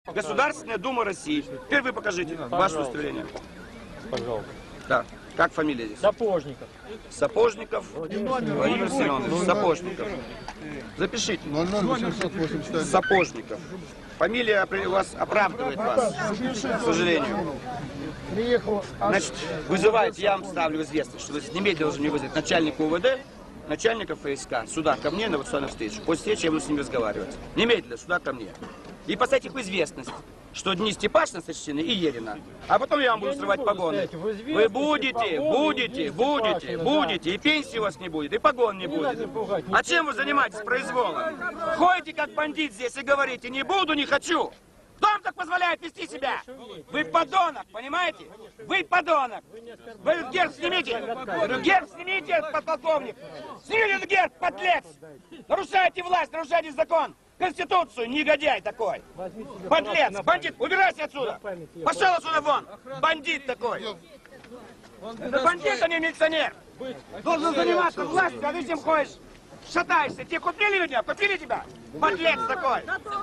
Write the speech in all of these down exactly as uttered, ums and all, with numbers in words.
Государственная Дума России. Теперь вы покажите ваше удостоверение. Пожалуйста. Да. Как фамилия здесь? Сапожников. Сапожников Владимир Семенович. Сапожников. Запишите. Сапожников. Фамилия у вас оправдывает вас, к сожалению. Значит, вызывает, я вам ставлю в известность, что вы немедленно должны мне вызвать начальника УВД, начальника ФСК, сюда ко мне на официальную встречу. После встречи я буду с ним разговаривать. Немедленно сюда ко мне. И поставить их в известность, что дни Степашина сочтены и Ерина. А потом я вам буду срывать погоны. Вы будете, будете, будете, будете. И пенсии у вас не будет, и погон не будет. А чем вы занимаетесь произволом? Ходите как бандит здесь и говорите: не буду, не хочу. Кто вам так позволяет вести себя? Вы подонок, понимаете? Вы подонок. Вы герб снимите. Герб снимите, подполковник. Снимите герб, подлец. Нарушаете власть, нарушаете закон. Конституцию, негодяй такой. Подлец, бандит, убирайся отсюда. Пошел отсюда вон. Бандит такой. Это бандит, а не милиционер. Должен заниматься властью, а ты чем ходишь? Шатаешься. Тебе купили меня? Купили тебя? Подлец такой.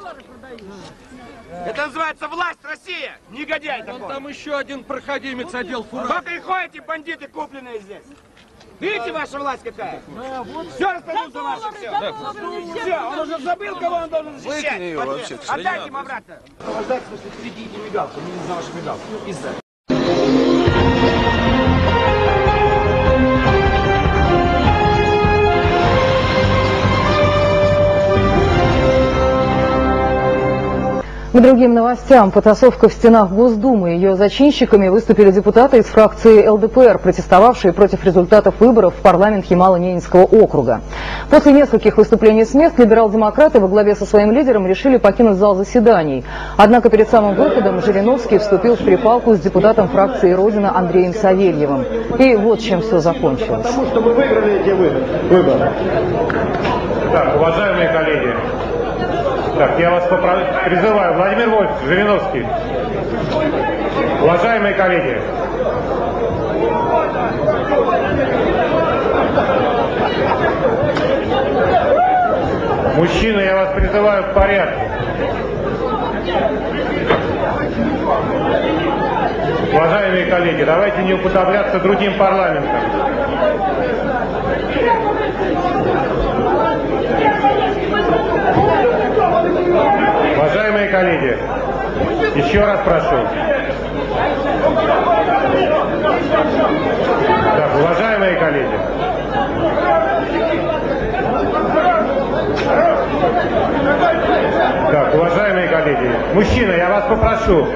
Это называется власть Россия. Негодяй такой. Там еще один проходимец одел фураж. Вот и ходите, бандиты, купленные здесь. Видите, ваша власть какая? Все распорядился за ваше, все. Все, он уже забыл, кого он должен защищать. Вообще, отдайте ему обратно. Ждать, в смысле, впереди мигалку, не за вашу мигалку. Из-за. К другим новостям. Потасовка в стенах Госдумы. Ее зачинщиками выступили депутаты из фракции эл дэ пэ эр, протестовавшие против результатов выборов в парламент Ямало-Ненецкого округа. После нескольких выступлений с мест либерал-демократы во главе со своим лидером решили покинуть зал заседаний. Однако перед самым выходом Жириновский вступил в перепалку с депутатом фракции «Родина» Андреем Савельевым. И вот чем все закончилось. Потому что мы выиграли эти выборы. Так, уважаемые коллеги. Так, я вас призываю, Владимир Вольфович, Жириновский. Уважаемые коллеги. Мужчины, я вас призываю к порядку. Уважаемые коллеги, давайте не уподобляться другим парламентам. Уважаемые коллеги, еще раз прошу. Так, уважаемые коллеги. Так, уважаемые коллеги. Мужчина, я вас попрошу.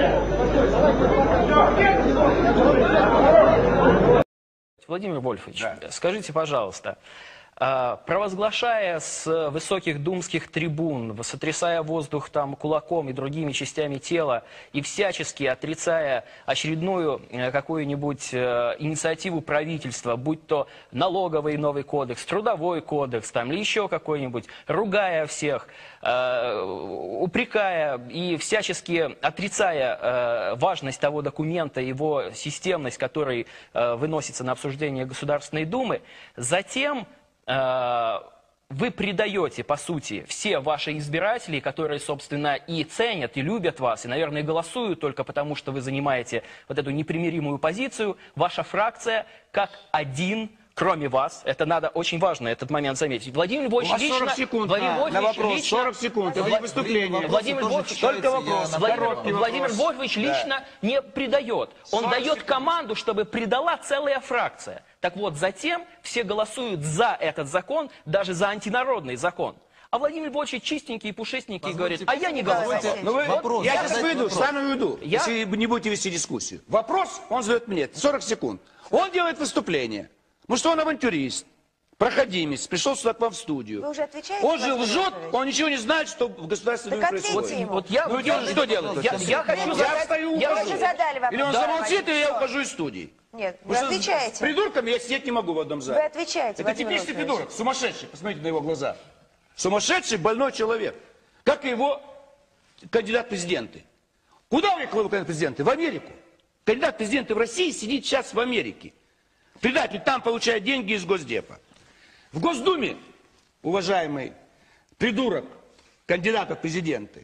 Владимир Вольфович, да. Скажите, пожалуйста, провозглашая с высоких думских трибун, сотрясая воздух там кулаком и другими частями тела и всячески отрицая очередную какую-нибудь инициативу правительства, будь то налоговый новый кодекс, трудовой кодекс там, или еще какой-нибудь, ругая всех, упрекая и всячески отрицая важность того документа, его системность, который выносится на обсуждение Государственной Думы, затем вы предаете, по сути, все ваши избиратели, которые, собственно, и ценят, и любят вас, и, наверное, голосуют только потому, что вы занимаете вот эту непримиримую позицию, ваша фракция как один, кроме вас, это надо очень важно этот момент заметить. Владимир Львович лично... сорок секунд Владимир на, на вопрос, лично, сорок секунд, это Влад... выступление. Владимир Львович, только вопрос, Владимир, Владимир Львович да. лично не предает. Он дает секунд. команду, чтобы предала целая фракция. Так вот, затем все голосуют за этот закон, даже за антинародный закон. А Владимир Львович чистенький и пушистенький говорит, а я не голосовал. Ну вы, вопрос, я сейчас выйду, встану и уйду, я... если вы не будете вести дискуссию. Вопрос он задает мне, сорок секунд. Он делает выступление. Ну что он авантюрист, проходимец, пришел сюда к вам в студию. Вы уже отвечаете? Он же лжет, он ничего не знает, что в Государственной Думе происходит. Ему. Вот я, ну и он что делает? Я, я хочу я задать... встаю, я ухожу. Вы задали вопрос. Или он да, замолчит, или я ухожу из студии. Нет, вы Потому отвечаете. С придурками я сидеть не могу в одном зале. Вы отвечаете, Это типичный придурок, сумасшедший, посмотрите на его глаза. Сумасшедший, больной человек. Как и его кандидат в президенты. Куда уехал его кандидат в президенты? В Америку. Кандидат в президенты в России сидит сейчас в Америке. Предатель там получает деньги из Госдепа. В Госдуме, уважаемый придурок, кандидата в президенты,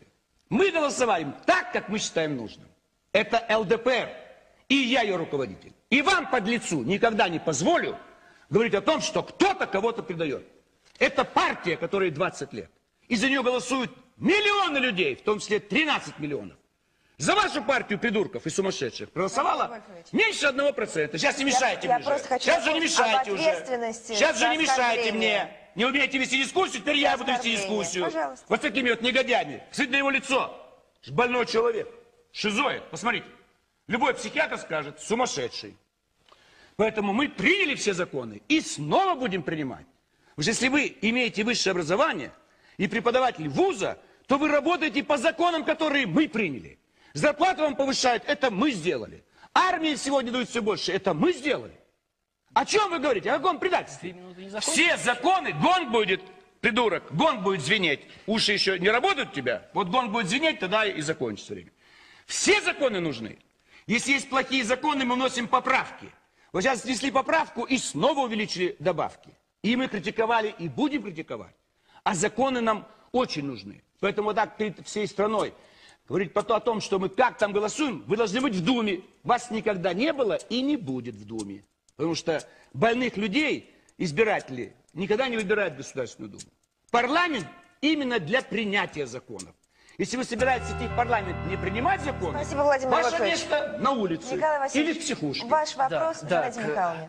Мы голосовали так, как мы считаем нужным. Это эл дэ пэ эр, и я ее руководитель. И вам, подлецу, никогда не позволю говорить о том, что кто-то кого-то предает. Это партия, которой двадцать лет. И за нее голосуют миллионы людей, в том числе тринадцать миллионов. За вашу партию придурков и сумасшедших проголосовало меньше одного процента. Сейчас не мешайте я, мне. Я Же. Сейчас же не мешайте уже. Сейчас же не мешайте мне. Не умеете вести дискуссию, теперь я буду вести дискуссию. Пожалуйста. Вот с такими вот негодяями. Смотрите на его лицо. Больной человек. Шизоид. Посмотрите. Любой психиатр скажет, сумасшедший. Поэтому мы приняли все законы и снова будем принимать. Потому что если вы имеете высшее образование и преподаватель вуза, то вы работаете по законам, которые мы приняли. Зарплату вам повышают, это мы сделали. Армии сегодня дают все больше, это мы сделали. О чем вы говорите? О каком предательстве? Все законы, гонг будет, придурок, гонг будет звенеть. Уши еще не работают у тебя? Вот гонг будет звенеть, тогда и закончится время. Все законы нужны. Если есть плохие законы, мы вносим поправки. Вот сейчас внесли поправку и снова увеличили добавки. И мы критиковали, и будем критиковать. А законы нам очень нужны. Поэтому так перед всей страной говорить о том, что мы как там голосуем, вы должны быть в Думе. Вас никогда не было и не будет в Думе. Потому что больных людей, избиратели, никогда не выбирают в Государственную Думу. Парламент именно для принятия законов. Если вы собираетесь идти в парламент не принимать законы, Спасибо, Владимир ваше Владимирович. место на улице или в психушке. Ваш вопрос, Да, Геннадий да, Михайловна.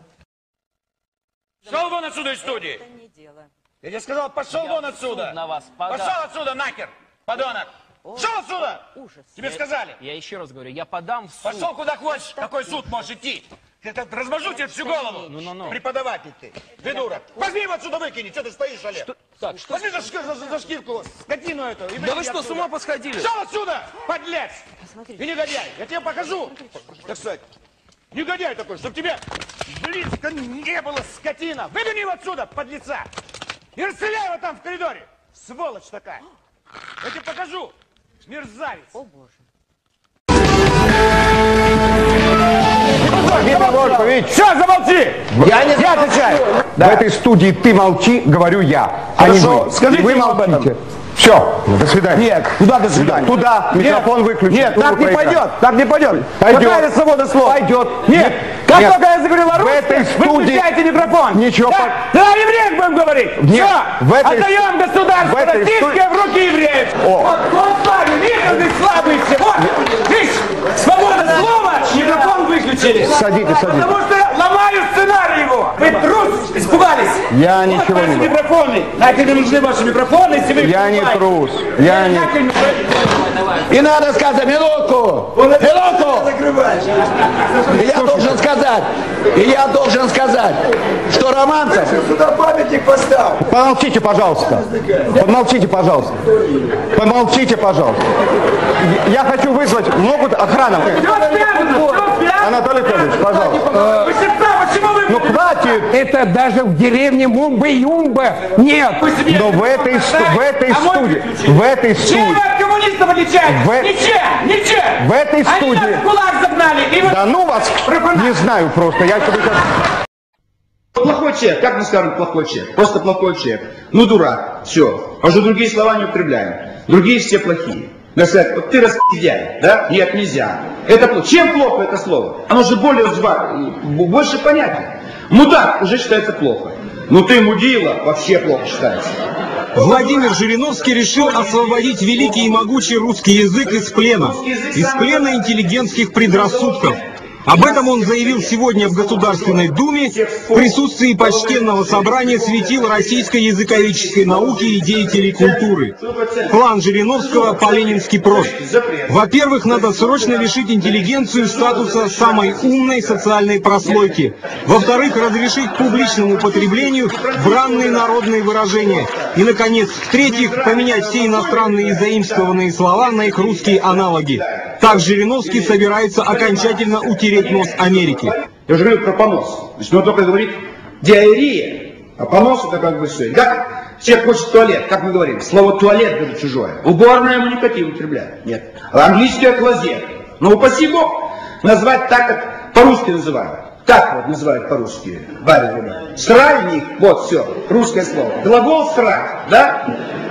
Пошел вон отсюда из студии. Это не дело. Я тебе сказал, пошел Я вон в суд отсюда. на вас подам. Пошел отсюда, нахер, подонок. Пошел отсюда. Ужас. Тебе Я- сказали. Я еще раз говорю, я подам в суд. Пошел куда хочешь. Какой суд можешь идти? Это размажу тебе всю голову. Ну, ну, ну. Преподаватель ты. Ты дура. Возьми его отсюда, выкини. Что ты стоишь, Олег? Так, что? Возьми за, шкир- за, за шкирку скотину эту. и Да выкини вы что, с отсюда. ума посходили? Пошел отсюда, подлец. И негодяй. Я тебе покажу. Так сказать. Негодяй такой, чтобы тебе близко не было, скотина. Выгони его отсюда, подлеца. И расстреляй его там в коридоре. Сволочь такая. Я тебе покажу. Мерзавец. О, Боже. Все, замолчи! Я не я отвечаю. В этой студии ты молчи, говорю я. А не вы. Скажите вы ему об этом. молчите. Все, до свидания. Нет, куда до свидания? Туда, микрофон выключен. Нет, трубку так не проиграй. пойдет, так не пойдет. Пойдет. Какая свобода слова? Пойдет. Нет, как Нет. только я заговорил о В этой русском, вы студии включаете микрофон. ничего Да, по- да, евреев будем говорить. Нет, Все, в этой- отдаем государство в этой российское в руки евреев. О. Вот, вот с вами, видите, слабые все. Вот, видишь, свобода слова, микрофон выключили. Садитесь, садитесь. Потому что я ломаю сценарий его. Вы трус, испугались. Я вот ничего ваши не говорю. микрофоны. Нахер не нужны ваши микрофоны, если вы Я не испугаетесь. трус. Я не... Нахер не- И надо сказать, минутку, минутку. И я должен сказать, и я должен сказать, что Романцев... Сюда памятник поставил. Помолчите, пожалуйста. Помолчите, пожалуйста. Помолчите, пожалуйста. Я хочу вызвать... Могут охрану? Анатолий Федорович, пожалуйста. Вы сердца, почему вы... Ну хватит. Это даже в деревне Мумба-Юмба нет. Но в этой, сту- в этой студии... В этой Чем студии... вы от коммунистов отличаетесь? В- Ничем, ничем. В этой Они студии... нас в кулак загнали. И вы... Да ну вас... Не знаю просто. Я тебе сейчас... Плохой человек, как мы скажем плохой человек? Просто плохой человек. Ну дурак, все. А уже другие слова не употребляем. Другие все плохие. Надо сказать, вот ты распиздяй, да? Нет, нельзя. Это плохо. Чем плохо это слово? Оно же более зва... больше понятия. Мудак уже считается плохо. Ну ты мудила, вообще плохо считается. Владимир Жириновский решил освободить великий и могучий русский язык из плена, из плена интеллигентских предрассудков. Об этом он заявил сегодня в Государственной Думе в присутствии почтенного собрания светил российской языковедческой науки и деятелей культуры. План Жириновского по-ленински прост. Во-первых, надо срочно лишить интеллигенцию статуса самой умной социальной прослойки. Во-вторых, разрешить публичному употреблению бранные народные выражения. И, наконец, в-третьих, поменять все иностранные заимствованные слова на их русские аналоги. Так Жириновский собирается окончательно утереть нос Америки. Я уже говорю про понос. Значит, он только говорит диарея, а понос это как бы все. Как человек хочет в туалет, как мы говорим, слово туалет даже чужое. Уборная мы не хотим употреблять. Нет. А английское клозет. Ну, упаси Бог, назвать так, как по-русски называют. Так вот называют по-русски. Сральник, вот все, русское слово. Глагол срать, да?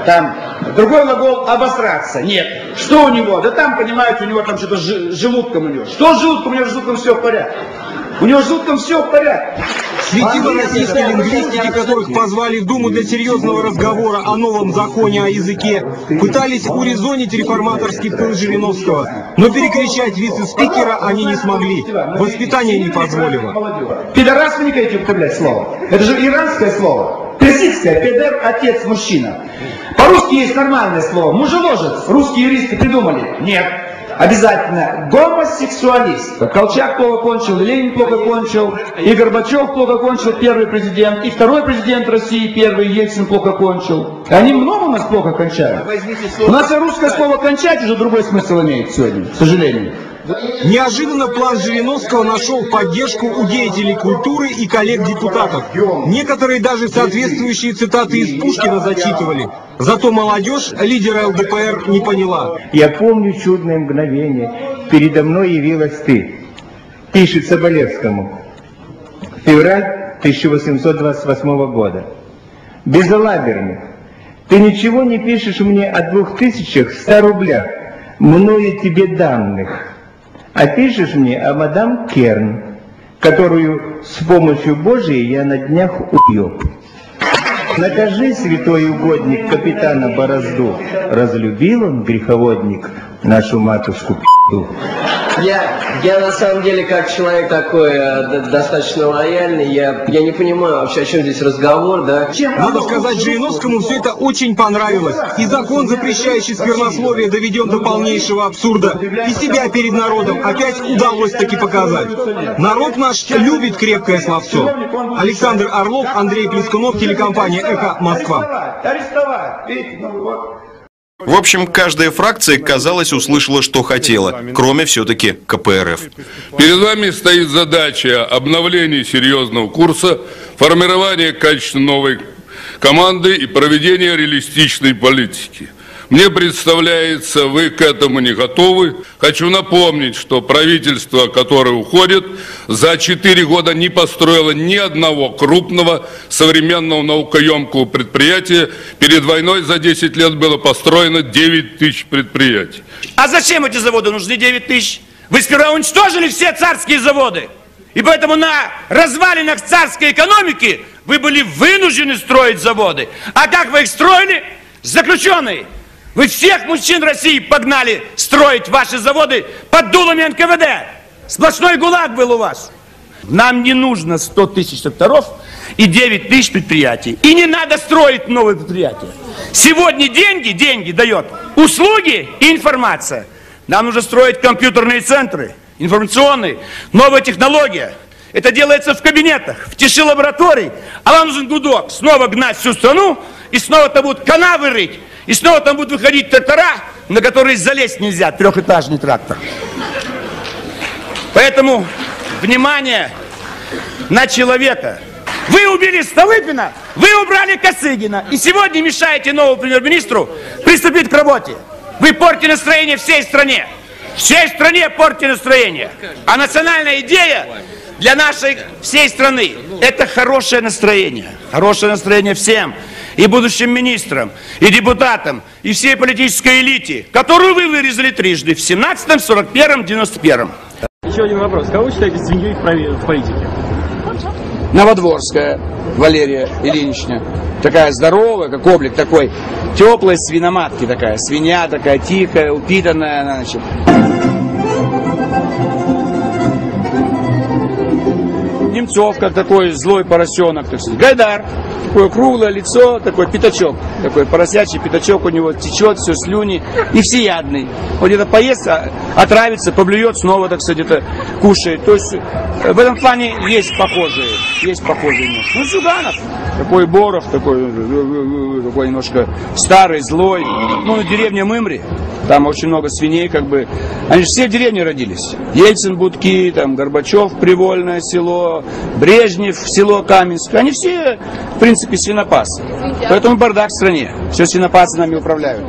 там другой глагол обосраться. Нет. Что у него? Да там, понимаете, у него там что-то с желудком у него. Что с желудком? У него с желудком все в порядке. У него с желудком все в порядке. Светила российской лингвистики, которых позвали в Думу для серьезного разговора о новом законе о языке, пытались урезонить реформаторский пыл Жириновского, но перекричать вице-спикера они не смогли. Воспитание не позволило. Пидорас вы не хотите употреблять слово. Это же иранское слово. Персидское. Педер, отец, мужчина. По-русски есть нормальное слово. Мужеложец. Русские юристы придумали. Нет. Обязательно гомосексуалист. Колчак плохо кончил, Ленин плохо кончил, и Горбачев плохо кончил, первый президент, и второй президент России, первый, Ельцин плохо кончил. Они много у нас плохо кончают. У нас и русское слово «кончать» уже другой смысл имеет сегодня, к сожалению. Неожиданно план Жириновского нашел поддержку у деятелей культуры и коллег-депутатов. Некоторые даже соответствующие цитаты из Пушкина зачитывали. Зато молодежь лидера ЛДПР не поняла. Я помню чудное мгновение. Передо мной явилась ты. Пишет Соболевскому. Февраль тысяча восемьсот двадцать восьмого года. Безалаберных. Ты ничего не пишешь мне о двух тысячах ста рублях. Мною тебе данных. А пишешь мне о мадам Керн, которую с помощью Божией я на днях убью. Накажи, святой угодник, капитана Борозду. Разлюбил он, греховодник, нашу матушку пи***ду. Я, я на самом деле, как человек такой э, достаточно лояльный, я, я не понимаю вообще, о чем здесь разговор, да? Надо сказать, Жириновскому все это очень понравилось. И закон, запрещающий сквернословие, доведен до полнейшего абсурда. И себя перед народом опять удалось таки показать. Народ наш любит крепкое словцо. Александр Орлов, Андрей Плескунов, телекомпания «Эхо Москва». В общем, каждая фракция, казалось, услышала, что хотела, кроме все-таки ка пэ эр эф. Перед вами стоит задача обновления серьезного курса, формирования качественной новой команды и проведения реалистичной политики. Мне представляется, вы к этому не готовы. Хочу напомнить, что правительство, которое уходит, за четыре года не построило ни одного крупного современного наукоемкого предприятия. Перед войной за десять лет было построено девять тысяч предприятий. А зачем эти заводы нужны девять тысяч? Вы сперва уничтожили все царские заводы. И поэтому на развалинах царской экономики вы были вынуждены строить заводы. А как вы их строили? Заключенные. Вы всех мужчин России погнали строить ваши заводы под дулами эн ка вэ дэ. Сплошной ГУЛАГ был у вас. Нам не нужно сто тысяч тракторов и девять тысяч предприятий. И не надо строить новые предприятия. Сегодня деньги, деньги дает услуги и информация. Нам нужно строить компьютерные центры, информационные, новая технология. Это делается в кабинетах, в тиши лабораторий. А вам нужен гудок. Снова гнать всю страну, и снова там будут канавы рыть. И снова там будут выходить трактора, на которые залезть нельзя, трехэтажный трактор. Поэтому, внимание на человека. Вы убили Столыпина, вы убрали Косыгина. И сегодня мешаете новому премьер-министру приступить к работе. Вы портите настроение всей стране. Всей стране портите настроение. А национальная идея для нашей всей страны – это хорошее настроение. Хорошее настроение всем. И будущим министрам, и депутатам, и всей политической элите, которую вы вырезали трижды, в семнадцатом, сорок первом, девяносто первом. Еще один вопрос. Кого считаете свиньей в политике? Новодворская Валерия Ильинична. Такая здоровая, как облик такой. Теплой свиноматки такая. Свинья такая тихая, упитанная, значит. Немцов, как такой злой поросенок, так сказать. Гайдар, такое круглое лицо, такой пятачок, такой поросячий пятачок у него течет, все слюни, и всеядный. Вот где-то поест, отравится, поблюет, снова, так сказать, где-то кушает. То есть в этом плане есть похожие, есть похожие немножко. Ну, Зюганов, такой Боров, такой, такой немножко старый, злой. Ну, на деревне Мымри, там очень много свиней, как бы. Они же все в деревне родились. Ельцин, Будки, там, Горбачев, Привольное село, Брежнев, село Каменское. Они все, в принципе, свинопасы. Поэтому бардак в стране. Все свинопасы нами управляют.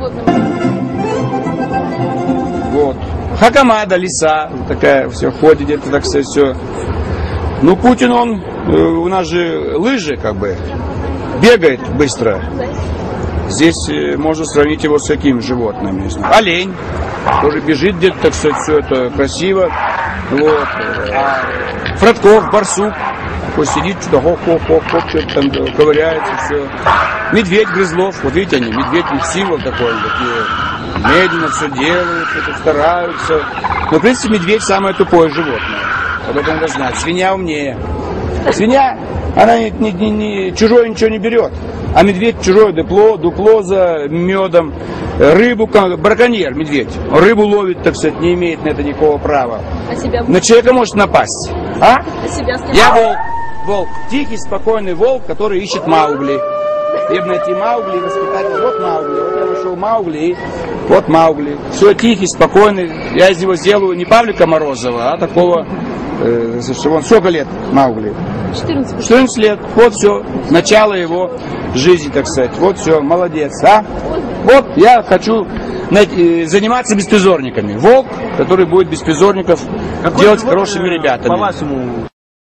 Вот. Хакамада, лиса, такая, все ходит где-то, так сказать, все. Ну, Путин, он, у нас же лыжи, как бы, бегает быстро. Здесь э, можно сравнить его с какими животными. Не знаю. Олень, тоже бежит где-то, так сказать, все это красиво. Вот. А Фродков, барсук, такой сидит, что-то хоп-хоп-хоп, что-то там ковыряется, все. Медведь, Грызлов, вот видите они, медведь, их символ такой, такие медленно все делают, что-то стараются. Но, в принципе, медведь самое тупое животное. Об этом надо знать. Свинья умнее. Свинья, она не, не, не, не, чужое ничего не берет. А медведь чужое дупло, дупло за медом. Рыбу, браконьер, медведь. Рыбу ловит, так сказать, не имеет на это никакого права. А себя... На человека может напасть. А? А себя... Я волк. Волк. Тихий, спокойный волк, который ищет Маугли. Где бы найти Маугли и воспитать. Вот Маугли. Вот я нашел Маугли и вот Маугли. Все тихий, спокойный. Я из него сделаю не Павлика Морозова, а такого... Э, он сколько лет Маугли? четырнадцать. четырнадцать лет. Вот все. Начало его жизни, так сказать. Вот все. Молодец. А? Вот я хочу найти, заниматься беспризорниками. Волк, который будет беспризорников Какой делать вот, хорошими э, ребятами. По-вашему...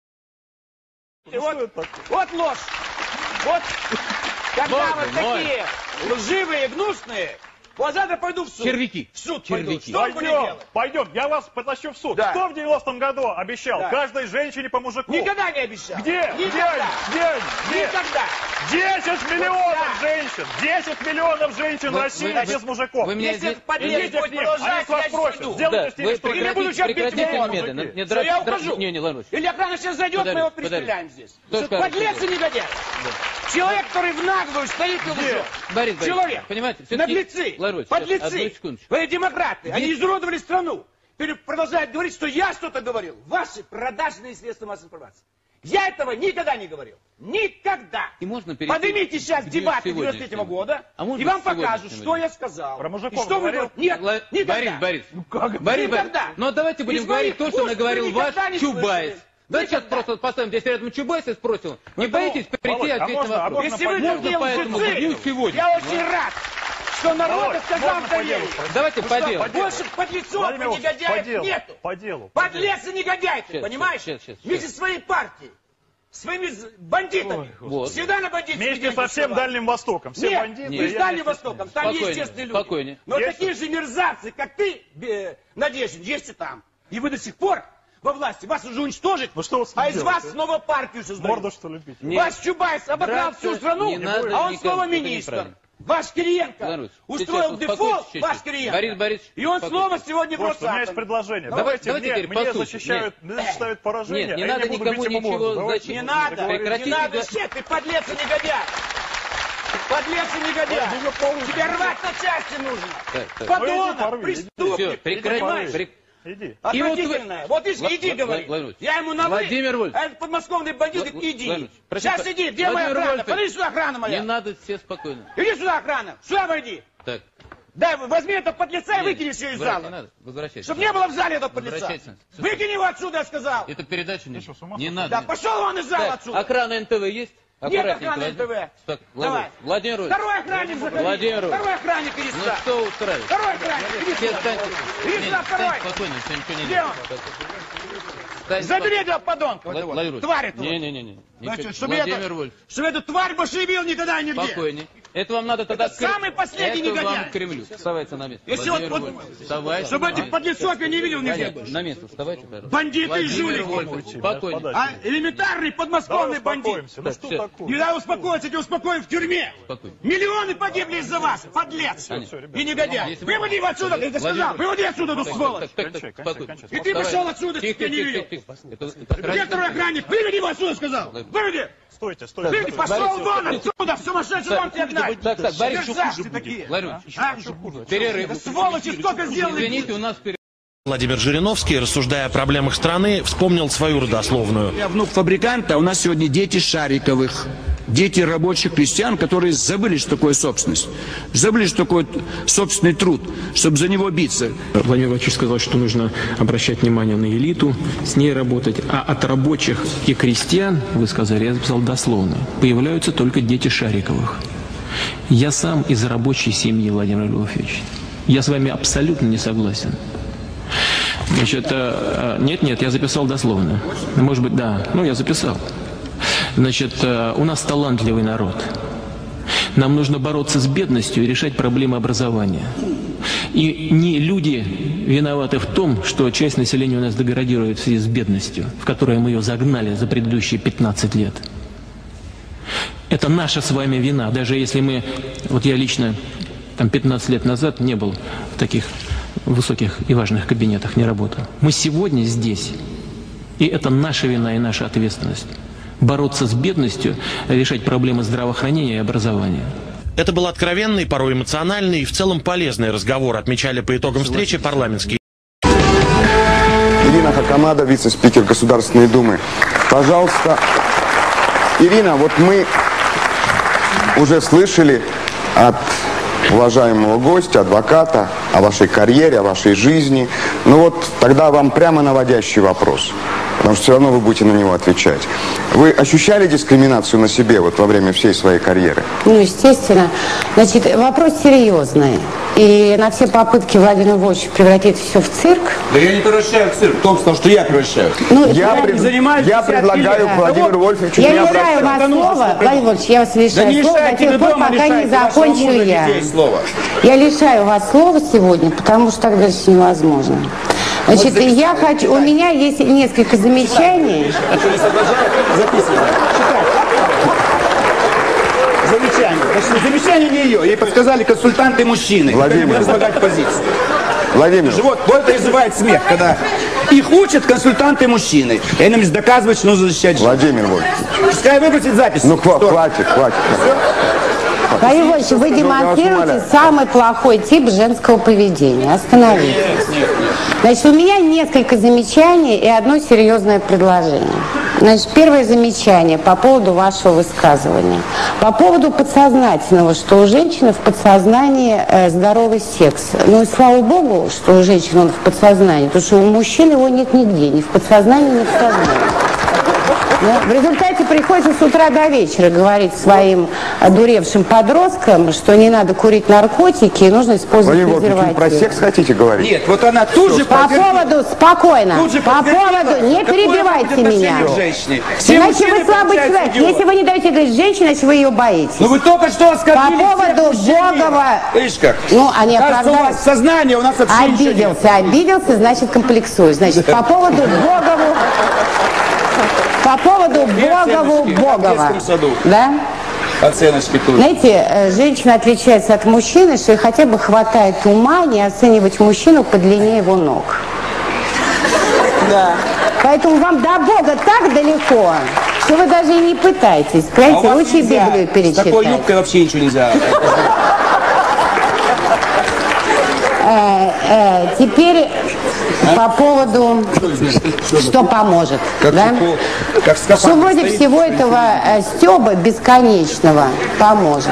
Вот, вот ложь. Вот когда Ложь, вот ложь. такие лживые, гнусные, вот завтра пойду в суд. Червяки. В суд Червяки. пойду. Что будете Пойдем, делать? пойдем, я вас потащу в суд. Да. Кто в девяностом году обещал Да. каждой женщине по мужику? Никогда не обещал. Где? Никогда. Где? Где? Никогда. десять миллионов Да. женщин! десять миллионов женщин в Вы- России вы- без мужиков! вы меня Если здесь- подлец Идите будет к ним, продолжать, они с вас я просят, пойду. сделайте Да, с ними вы что-нибудь. Я не буду прекратите, сейчас бить прекратите его. немедленно. Не, Все, дра- я дра- ухожу. Не, не, Лаврович. Или охрана сейчас зайдет, Подожди, мы его подожди. пристреляем здесь. Кто Что, скажет, подлец что и негодяй. Человек, который в наглую стоит и лжет. Борис Борисович, Человек. понимаете, все-таки- Наглецы. Лаврович, сейчас, одну Подлецы. секундочку. Вы демократы. Они Есть- изуродовали страну. Теперь продолжают говорить, что я что-то говорил. Ваши продажные средства массовой информации. Я этого никогда не говорил. Никогда. И можно перейти Поднимите сейчас к дебаты сегодняшнему. девяносто третьего года, А можно и вам к сегодняшнему покажут, что дню? я сказал. Про мужиков и что вы говорил? говорите. Нет, Ла- никогда. Борис, Борис. Ну как? Борис, Борис. Никогда. Ну давайте будем Из говорить моих то, что уст наговорил вы ваш никогда не Чубайс. слышали. Давайте сейчас Никогда. просто поставим здесь рядом Чубайса и спросим. Не Поэтому, боитесь прийти Володь, и а ответить можно- на а вопрос? можно Если вы по делу? такие Можно поэтому лжецы, дню сегодня. я очень рад, что народ Володь, сказал можно по делу доверие. спросить? Давайте Ну по что, делу. по делу? Больше подлецов и Владимир Ильич, по негодяев делу, нету. по делу. по делу. Подлец и негодяй, ты Сейчас, понимаешь? сейчас, сейчас, сейчас. Вместе со своей партией, своими з- бандитами. Вот. Всегда на бандитских Вместе деньги со всем сливают. Дальним Востоком. Все Нет, бандиты. не и с я Дальним вместе с ними. Востоком, там Спокойнее, есть честные люди. спокойнее. Но Есть? такие же мерзавцы, как ты, Бе- Надеждин, есть и там. И вы до сих пор во власти. Вас уже уничтожить, Ну что вы с ним а из делаете, вас а? снова партию создают. Морду что ли бить? Нет. Ваш Чубайс обокрал Драться всю страну, не надо а он никому, снова это министр. неправильно. Ваш Кириенко Лаврович, устроил сейчас дефолт, успокойтесь ваш чуть-чуть. Кириенко. Борис Борисович, И он успокойтесь. снова сегодня в Слушайте, у меня есть Росатом. предложение. Давай- Давайте, давайте мне, теперь мне послушайте. защищают, мне защищают поражение, Нет, не а надо я не буду никому бить ему ничего морду. Давайте защищать. Не будем надо, договориться. Прекратите не надо, га- щет, ты подлец и негодяй. Подлец и негодяй. Ой, ну, полный- Тебе рвать на части нужно. Так, так. Ну, иди, Подонок, порви, иди. Все, преступник. прекрати. понимаешь? прек- Иди. И вот вы- Отвратительное. Вот иди, Вла- иди, Вла- говори. Владимир Я ему на вы, Владимир Вольф. а этот подмосковный бандит говорит, Вла- иди. Владимир, простите, Сейчас иди, где моя Владимир охрана? Вольф. Подойди сюда, охрана моя. Не надо, все спокойно. Иди сюда, охрана. Сюда войди. Так. Дай, возьми этого подлеца и Нет, выкини все из брать не зала. надо, возвращайтесь. Чтобы не было в зале этого подлеца. Возвращайтесь. Всё, Выкини его отсюда, я сказал. Это передача не, не надо. Да, пошел вон из зала Так, отсюда. охрана эн тэ вэ есть? Нет Аккуратненько охраны эн тэ вэ. возьми. Так, Давай. Владимир, Владимир Вольф. Второй охранник заходи. Владимир Вольф. Второй охранник, иди Ну сюда. что устраивает? Второй охранник, иди Все сюда. встаньте. Иди Не, сюда, второй. встань спокойно, все, ничего не Где делай. он? Встань Забери этого подонка. Вла- этого. Владимир Вольф. Тварь этого. Не-не-не. Значит, чтобы Владимир это- Вольф. Чтобы эту тварь больше не бил никогда и нигде. Спокойнее. Это вам надо тогда... Это самый последний Это вам негодяй. к Кремлю. Вставайте на место. Если Владимир вот- Вольф, вот- вставайте. Чтобы этих подлецов я не видел нигде Понятно. больше. На место вставайте, пожалуйста. Бандиты и Владимир жулики. Вольф, спокойно. А элементарный подмосковный Давай бандит. успокоимся. Ну Так, что всё. такое? Не дай успокоиться, тебя успокоим в тюрьме. Спокойно. Миллионы погибли из-за вас, подлец. Конечно. И негодяй. Если вы- Выводи его отсюда, я тебе сказал. Владимир- Выводи отсюда, эту Так, сволочь. так, так, Кончай, так, кончай, спокойно. кончай. И ты Вставай. пошел отсюда, Тихо, я не тихо, видел. тихо, тихо. Это- это Где красиво. второй охранник? Выведи его отсюда, сказал. Выведи. Стойте, стойте. Выведи, пошел вон отсюда, сумасшедший, вон тебя гнать. Так, так, Борис, Мерзавцы такие. Владимир, А? перерыв. Да сволочи, сколько сделали. Извините, у нас перерыв. Владимир Жириновский, рассуждая о проблемах страны, вспомнил свою родословную. Я внук фабриканта, а у нас сегодня дети Шариковых. Дети рабочих крестьян, которые забыли, что такое собственность. Забыли, что такое собственный труд, чтобы за него биться. Владимир Владимирович сказал, что нужно обращать внимание на элиту, с ней работать. А от рабочих и крестьян, вы сказали, я записал дословно, появляются только дети Шариковых. Я сам из рабочей семьи, Владимир Львович. Я с вами абсолютно не согласен. Значит, э, нет, нет, я записал дословно. Может быть, да, ну я записал. Значит, э, у нас талантливый народ. Нам нужно бороться с бедностью и решать проблемы образования. И не люди виноваты в том, что часть населения у нас деградирует в связи с бедностью, в которую мы ее загнали за предыдущие пятнадцать лет. Это наша с вами вина, даже если мы, вот я лично там пятнадцать лет назад не был в таких высоких и важных кабинетах, не работал. Мы сегодня здесь, и это наша вина и наша ответственность. Бороться с бедностью, решать проблемы здравоохранения и образования. Это был откровенный, порой эмоциональный и в целом полезный разговор, отмечали по итогам встречи парламентские. Ирина Хакамада, вице-спикер Государственной Думы. Пожалуйста. Ирина, вот мы уже слышали от уважаемого гостя, адвоката, о вашей карьере, о вашей жизни. Ну вот тогда вам прямо наводящий вопрос, потому что все равно вы будете на него отвечать. Вы ощущали дискриминацию на себе вот во время всей своей карьеры? Ну, естественно. Значит, вопрос серьезный. И на все попытки Владимира Вольфовича превратить все в цирк. Да я не превращаю в цирк, в том, что я превращаю. Ну, я пред... я предлагаю да. Владимиру Вольфовичу я не лишаю вас слова, Владимир Вольфович, я вас лишаю да слова до тех пор, пока не закончу я. Я лишаю вас слова сегодня, потому что так дальше невозможно. Значит, вот я хочу, у меня есть несколько замечаний. Замечание. Значит, замечание не ее. Ей подсказали консультанты мужчины. Владимир. Разлагать позицию. Владимир. Вот, вот это вызывает смех, когда их учат консультанты мужчины. И они нам доказывают, что нужно защищать женщин. Владимир Вольфович. Пускай выбросит запись. Ну, хва- хватит, хватит. Владимир Вольфович, вы демонстрируете самый плохой тип женского поведения. Остановитесь. Значит, у меня несколько замечаний и одно серьезное предложение. Значит, первое замечание по поводу вашего высказывания. По поводу подсознательного, что у женщины в подсознании э, здоровый секс. Ну и слава богу, что у женщины он в подсознании, потому что у мужчин его нет нигде, ни в подсознании, ни в сознании. В результате приходится с утра до вечера говорить своим одуревшим подросткам, что не надо курить наркотики и нужно использовать презервативы. Вы про секс хотите говорить? Нет, вот она тут же По поводу, спокойно, по поводу, не перебивайте меня. Иначе вы слабый человек. Если вы не даете говорить женщине, значит вы ее боитесь. Ну вы только что оскорбили. По поводу Богова. Видишь как? Ну, они оправдались. У вас сознание, у нас вообще обиделся, обиделся, значит комплексует. Значит, по поводу Богову. По поводу Богову Богова. Да? Оценочки тут. Знаете, женщина отличается от мужчины, что ей хотя бы хватает ума не оценивать мужчину по длине его ног. Да. Поэтому вам до Бога так далеко, что вы даже и не пытаетесь. Понимаете, а лучше Библию перечитать. С такой юбкой вообще ничего нельзя. Теперь по поводу, что поможет. Да? Что вроде всего этого стёба бесконечного поможет.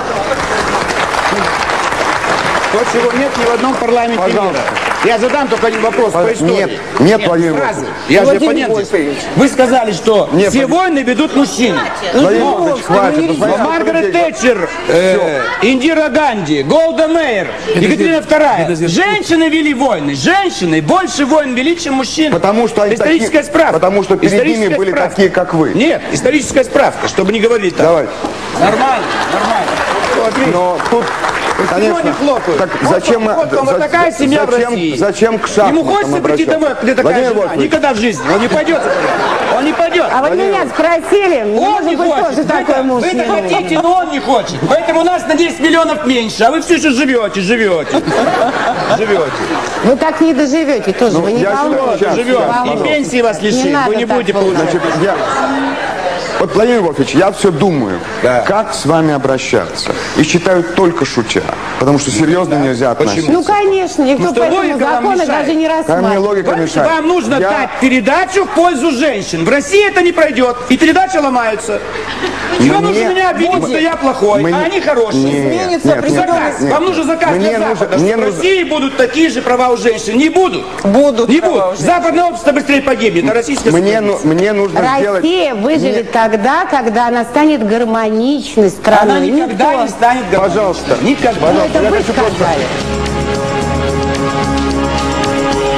То, чего нет ни в одном парламенте мира. Я задам только один вопрос по истории. Нет, нет, Владимир Владимирович. Я же оппонент. Вы сказали, что нет, все войны ведут мужчины. Владимир Владимирович, хватит. Маргарет Тэтчер, э, Индира Ганди, Голда Меир, Екатерина Вторая. Женщины вели войны. Женщины больше войн вели, чем мужчины. Потому что они историческая такие, справка. Потому что перед ними были справка. такие, как вы. Нет, историческая справка, чтобы не говорить так. Давайте. Нормально, нормально. Вот, но тут, конечно, так зачем, вот, вот, вот, вот такая семья зачем, в России. Зачем к шахматам Ему хочется прийти домой, где такая жена? Никогда в жизни. Он не пойдет. Он не пойдет. А вы меня спросили, он не хочет. Тоже такой муж. Вы это хотите, но он не хочет. Поэтому у нас на десять миллионов меньше, а вы все еще живете, живете. Живете. Вы так не доживете тоже, ну, вы не волнуйтесь. Живем. И пенсии вас лишим, вы не будете получать. Вот, Владимир Вольфович, я все думаю, да. как с вами обращаться. И считаю только шутя. Потому что серьезно да. нельзя относиться. Ну, конечно, никто ну, по этому закону даже не рассматривает. Мне логика мешает. Вам нужно я... дать передачу в пользу женщин. В России это не пройдет. И передачи ломаются. И вам нужно меня обвинить, что я плохой, мне... а они хорошие. Нет, нет, нет, заказ. нет, вам нужен заказ мне для Запада, нужно, что в России нужно... будут такие же права у женщин. Не будут. Будут. Не будут. Западное общество быстрее погибнет, а российское мне, ну, мне нужно Россия сделать... Россия выживет мне... тогда, когда она станет гармоничной страной. Она никогда Никто. не станет гармоничной. Пожалуйста. Никогда. Пожалуйста. Ну, это я вы хочу сказали. просто...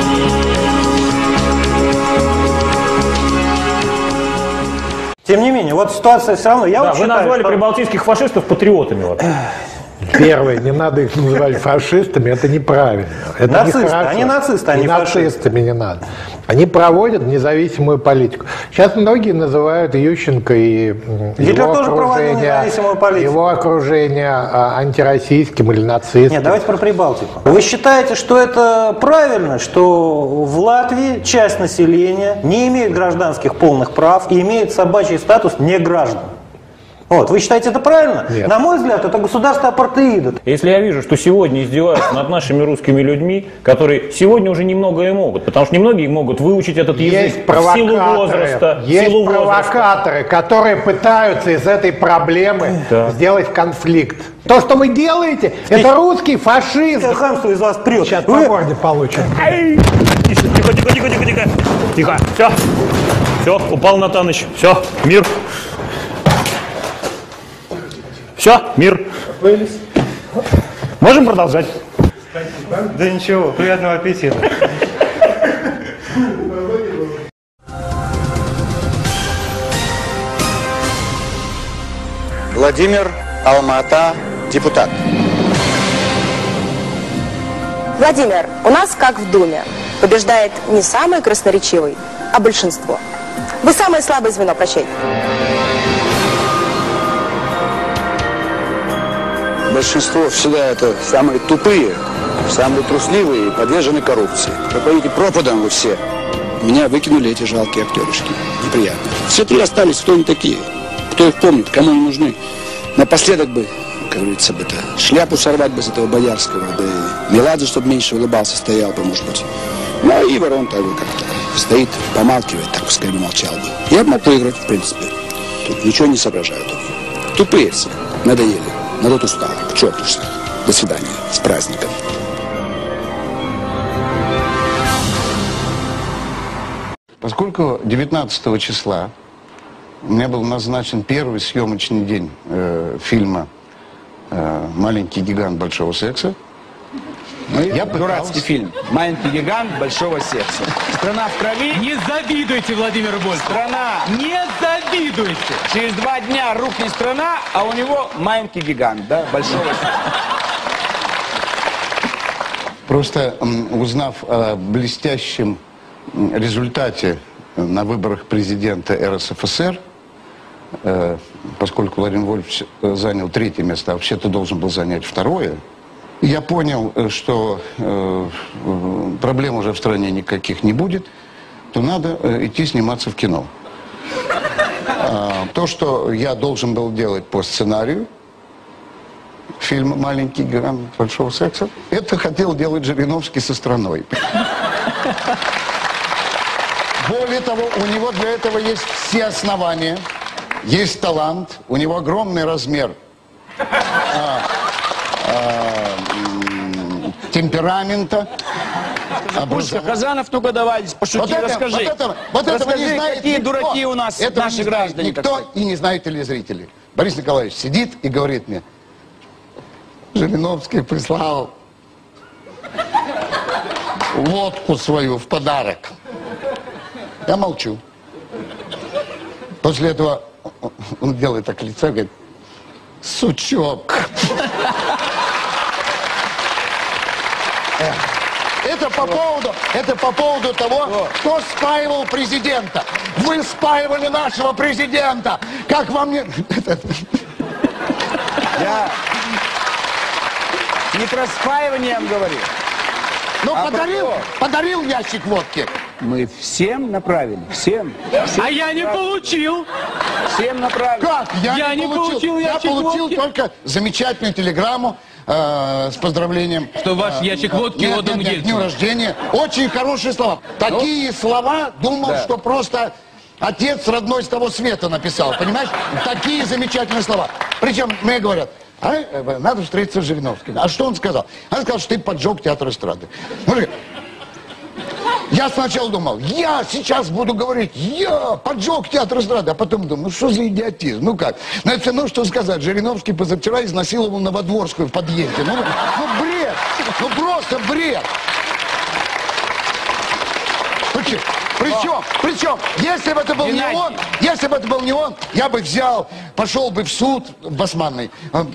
Тем не менее, Вот ситуация все равно... Я да, вот вы считаю, назвали что... прибалтийских фашистов патриотами. Вот. Первое, не надо их называть фашистами, это неправильно. Это нацисты, нехорошо. они нацисты, они и фашисты. нацистами не надо. Они проводят независимую политику. Сейчас многие называют Ющенко и Гитлер его тоже проводил окружение, независимую политику. его окружение а, антироссийским или нацистским. Нет, давайте про Прибалтику. Вы считаете, что это правильно, что в Латвии часть населения не имеет гражданских полных прав и имеет собачий статус неграждан? Вот, вы считаете это правильно? Нет. На мой взгляд, это государство апартеида. Если я вижу, что сегодня издеваются над нашими русскими людьми, которые сегодня уже немногое могут, потому что немногие могут выучить этот язык Есть в силу возраста. Есть в силу провокаторы, возраста. которые пытаются из этой проблемы да. сделать конфликт. То, что вы делаете, это русский фашизм. Хамство из вас прет. Сейчас Вы... по морде получим. Тихо, тихо, тихо, тихо, тихо, тихо. Тихо, все. Все, упал Натаныч. Все, мир. Все, мир. Можем продолжать? Да ничего, приятного аппетита. Владимир Алма-Ата, депутат. Владимир, у нас как в Думе. Побеждает не самый красноречивый, а большинство. Вы самое слабое звено, прощайте. Большинство всегда это самые тупые, самые трусливые и подвержены коррупции. Вы поедете пропадом вы все. Меня выкинули эти жалкие актеришки. Неприятно. Все три остались, кто они такие? Кто их помнит, кому они нужны? Напоследок бы, как говорится, бы это, шляпу сорвать бы с этого Боярского, да и Меладзе, чтобы меньше улыбался, стоял бы, может быть. Ну, а Ивар, он так бы как-то стоит, помалкивает, так пускай бы молчал бы. Я бы мог выиграть, в принципе. Тут ничего не соображают. Тупые все, надоели. Народ устал. К черту все. До свидания. С праздником. Поскольку девятнадцатого числа у меня был назначен первый съемочный день э, фильма э, «Маленький гигант большого секса», я Дурацкий фильм. «Маленький гигант большого секса». Страна в крови. Не завидуйте, Владимир Вольф. Страна. Не завидуйте. Через два дня рухнет страна, а у него маленький гигант, да, большого секса. Просто узнав о блестящем результате на выборах президента эр эс эф эс эр, э, поскольку Владимир Вольфович занял третье место, а вообще-то должен был занять второе, я понял, что э, проблем уже в стране никаких не будет, то надо э, идти сниматься в кино. А, то, что я должен был делать по сценарию фильма «Маленький гигант большого секса», это хотел делать Жириновский со страной. Более того, у него для этого есть все основания, есть талант, у него огромный размер а, а, темперамента. Пушка, Казанов, ну-ка давай, пошути, вот это, расскажи. Вот этого, вот этого расскажи, не знает какие никто. дураки у нас, Этого наши не знает граждане. Никто и не знает телезрители. Борис Николаевич сидит и говорит мне: Жириновский прислал водку свою в подарок. Я молчу. После этого он делает так лицо и говорит: сучок. Это по поводу, это по поводу того, кто спаивал президента. Вы спаивали нашего президента. Как вам не... Я не про спаивание говорю. Ну, а подарил, подарил ящик водки. Мы всем направили, всем. всем А я не получил. Всем направили. Как? Я, Я не не получил. получил Я ящик получил водки. только замечательную телеграмму э, с поздравлением. Что ваш э, ящик водки нет, отдан нет, нет, Ельцину. дню рождения. Очень хорошие слова. Такие слова, думал, Да. что просто отец родной с того света написал. Понимаешь? Такие замечательные слова. Причем мне говорят: а, э, надо встретиться с Жириновским. А что он сказал? Он сказал, что ты поджег театр эстрады. Ну, я сначала думал, я сейчас буду говорить, я поджег театр эстрады, а потом думал, ну что за идиотизм, ну как? Ну это все равно, что сказать, Жириновский позавчера изнасиловал Новодворскую в подъезде. Ну, ну бред, ну просто бред. Почему, Причем, причем, если бы это был не он, если бы это был не он, я бы взял, пошел бы в суд басманный,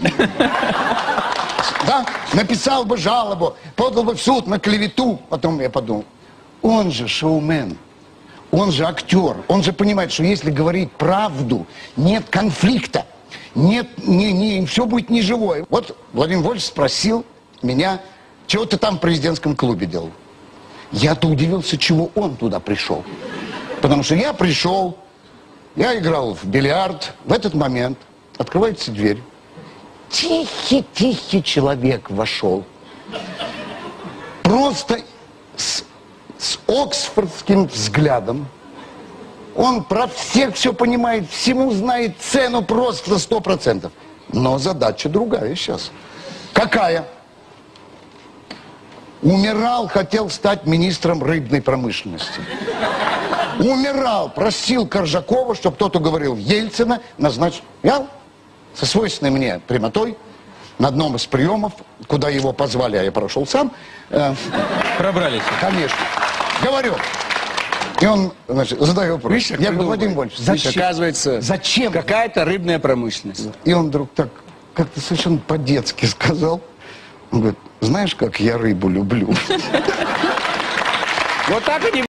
да, написал бы жалобу, подал бы в суд на клевету. Потом я подумал, он же шоумен, он же актер, он же понимает, что если говорить правду, нет конфликта, нет, не, не, все будет неживое. Вот Владимир Вольфович спросил меня, чего ты там в президентском клубе делал? Я-то удивился, чего он туда пришел. Потому что я пришел, я играл в бильярд, в этот момент открывается дверь. Тихий-тихий человек вошел. Просто с, с оксфордским взглядом. Он про всех все понимает, всему знает цену просто сто процентов. Но задача другая сейчас. Какая? Умирал, хотел стать министром рыбной промышленности. Умирал, просил Коржакова, чтобы кто-то говорил Ельцина, назначил. Я со свойственной мне прямотой на одном из приемов, куда его позвали, а я прошел сам. Э, Пробрались. Конечно. Говорю. И он, значит, задает вопрос. Видишь, я говорю, Владимир Вольфович, зачем? Оказывается, зачем? Какая-то рыбная промышленность. И он вдруг так, как-то совершенно по-детски сказал. Он говорит, знаешь, как я рыбу люблю? Вот так и не